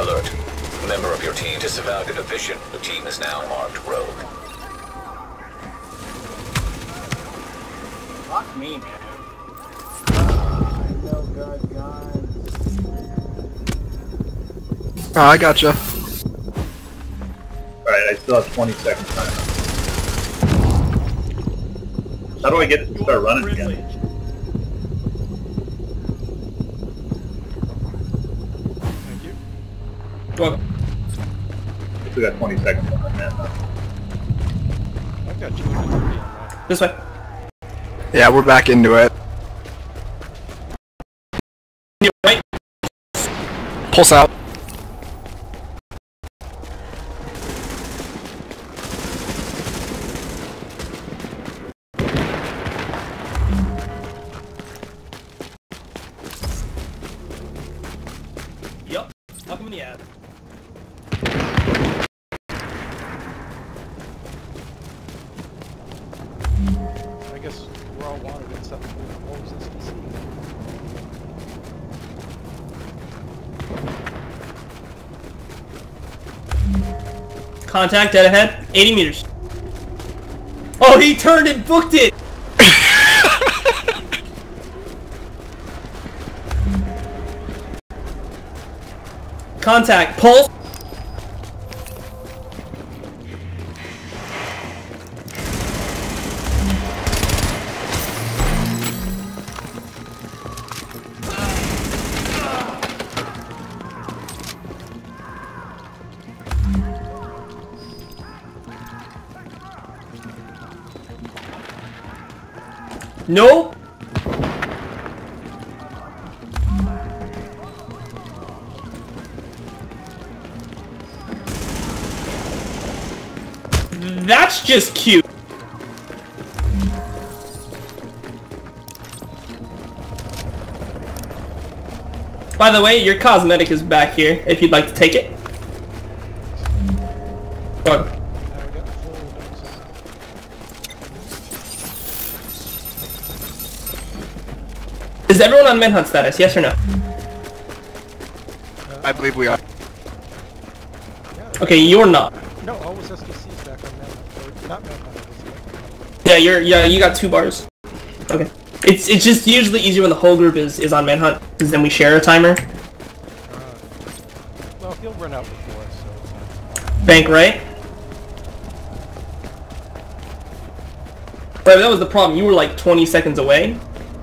Alert. A member of your team disavowed a division. The team is now marked rogue. Fuck me, man. I know good guns. Oh, I gotcha. Alright, I still have 20 seconds time. How do I get it to start running again? Thank you. Well, I still got 20 seconds on that. I've got 230 on mine. this way. Yeah, we're back into it. You're right. Pulse out. Yup. How come you have? I guess we're all wanted except for Moses to see. Contact dead ahead. 80 meters. Oh, he turned and booked it! Contact. Pulse. No. That's just cute. By the way, your cosmetic is back here if you'd like to take it. Go on. Now we got full notes on. Is everyone on Manhunt status? Yes or no? I believe we are. Okay, you're not. No, always SDC's back on Manhunt. Or not Manhunt, it Yeah, you got 2 bars. Okay. It's just usually easier when the whole group is on Manhunt, because then we share a timer. well, he'll run out before us, so... Bank right. Right, that was the problem. You were like 20 seconds away.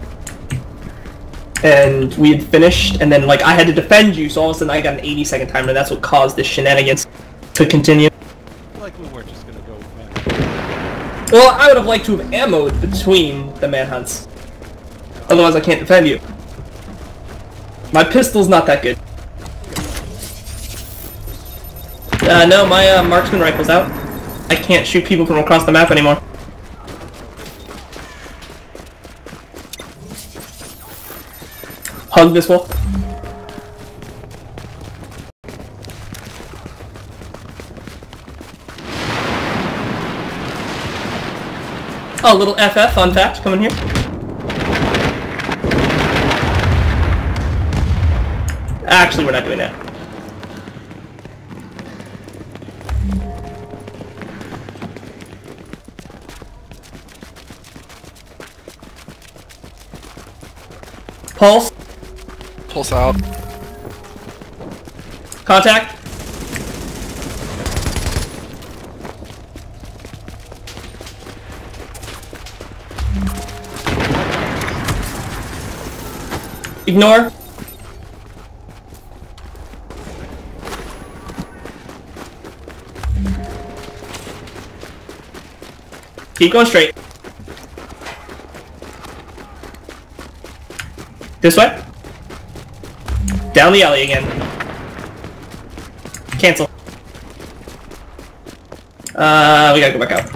And we had finished, and then like I had to defend you, so all of a sudden I got an 80-second timer, and that's what caused this shenanigans to continue. Like we weren't just gonna go with Manhunt. Well, I would have liked to have ammoed between the manhunts. Otherwise I can't defend you. My pistol's not that good. No, my marksman rifle's out. I can't shoot people from across the map anymore. Hug this wolf. Oh, a little FF, fun fact, coming here. Actually, we're not doing that. Pulse. Pulse out. Contact. Ignore. Keep going straight. This way. Down the alley again. Cancel. We gotta go back out.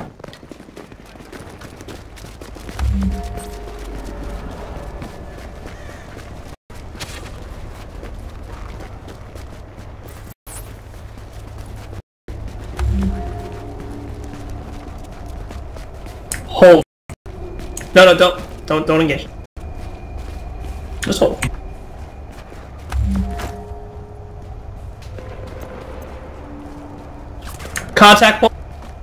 Hold. No, don't engage. Just hold. Contact point.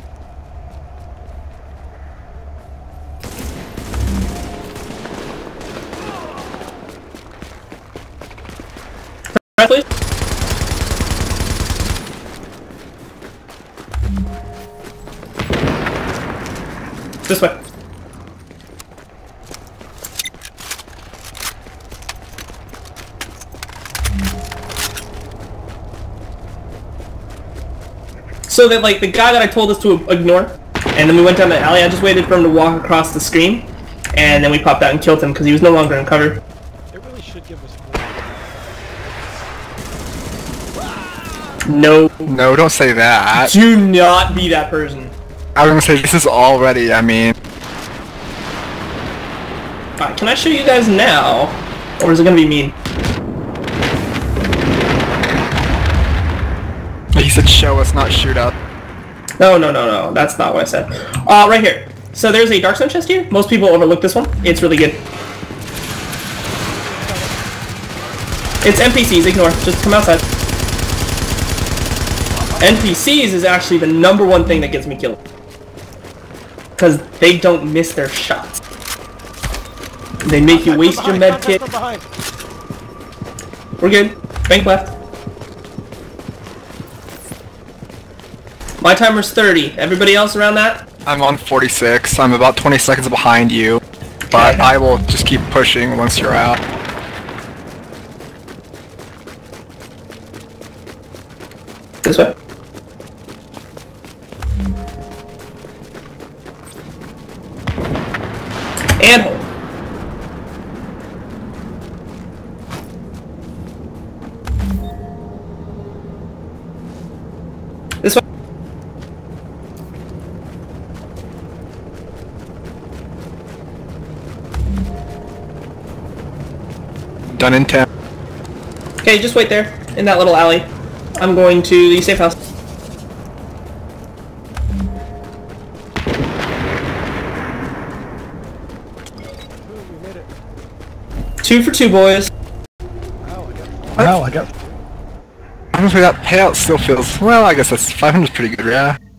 Press, please. This way. So that, like, the guy that I told us to ignore, and then we went down the alley, I just waited for him to walk across the screen, and then we popped out and killed him because he was no longer in cover. It really should give us more. No. No, don't say that. Do not be that person. I was gonna say, this is already, I mean... Alright, can I show you guys now? Or is it gonna be mean? He said show us, not shoot up. No, no, no, no. That's not what I said. Right here. So there's a Darkstone chest here. Most people overlook this one. It's really good. It's NPCs. Ignore. Just come outside. NPCs is actually the #1 thing that gets me killed. Because they don't miss their shots. They make you waste your med kit. We're good. Bank left. My timer's 30. Everybody else around that? I'm on 46. I'm about 20 seconds behind you. But I will just keep pushing once you're out. This way. And hold. This way. Done in 10. Okay, just wait there, in that little alley. I'm going to the safe house. Ooh, we made it. 2 for 2, boys. Wow, I got Honestly, that payout still feels... Well, I guess that's 500's pretty good, yeah.